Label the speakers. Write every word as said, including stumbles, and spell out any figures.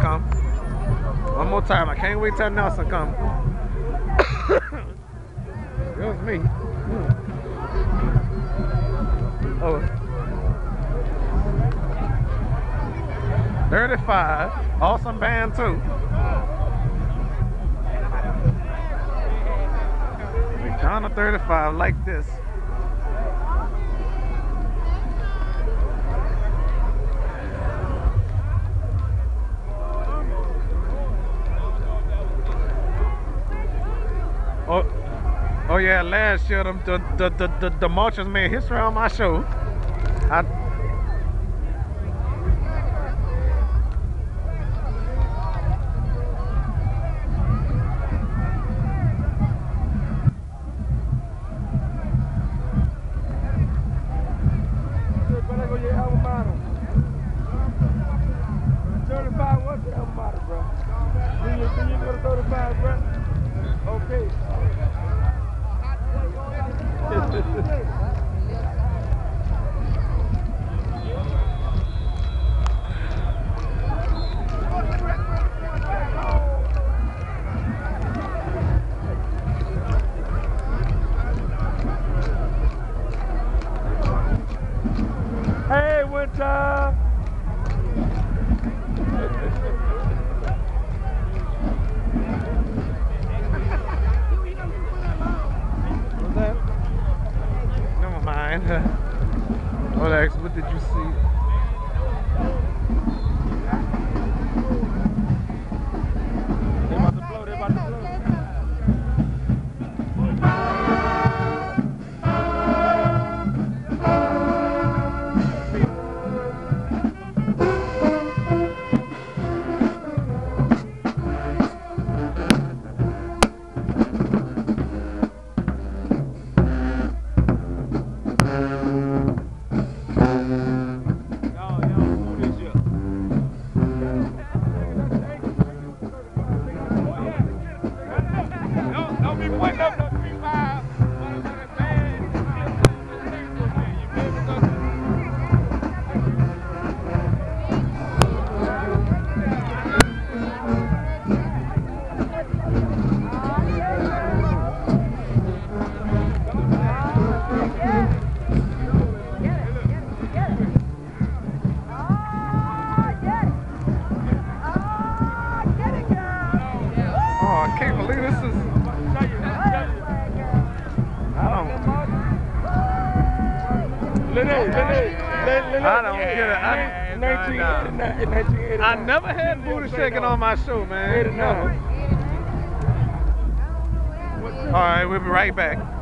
Speaker 1: come. One more time. I can't wait till Nelson come. It was me. Oh. thirty-five. Awesome band too. McDonald thirty-five like this. Oh, oh yeah, last year them, the, the, the, the, the marchers made history on my show. I,
Speaker 2: thirty-five, what's the alma mater, bro? Can you, can you go to thirty-five, bro? Okay. Hey, Winter!
Speaker 1: what's that? Never mind. What else? What did you see?
Speaker 2: They about to blow, they about to blow.
Speaker 1: Oh, I can't believe this is. I don't.
Speaker 2: Lene, Lene, Lene.
Speaker 1: I don't get it. I,
Speaker 2: nineteen eighty-nine.
Speaker 1: I never had booty shaking on my show, man. Never. All right, we'll be right back.